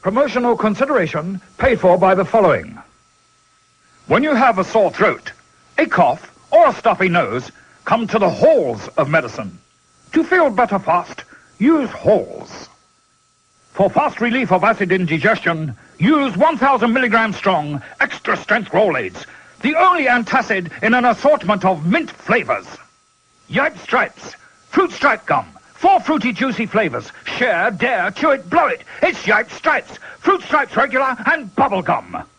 Promotional consideration paid for by the following. When you have a sore throat, a cough, or a stuffy nose, come to the halls of medicine. To feel better fast, use Halls. For fast relief of acid indigestion, use 1,000 milligrams strong, extra strength Rolaids, the only antacid in an assortment of mint flavors. Yipe Stripes, fruit stripe gum, 4 fruity juicy flavors. Share, dare, chew it, blow it. It's Yipe Stripes, fruit stripes regular and bubble gum.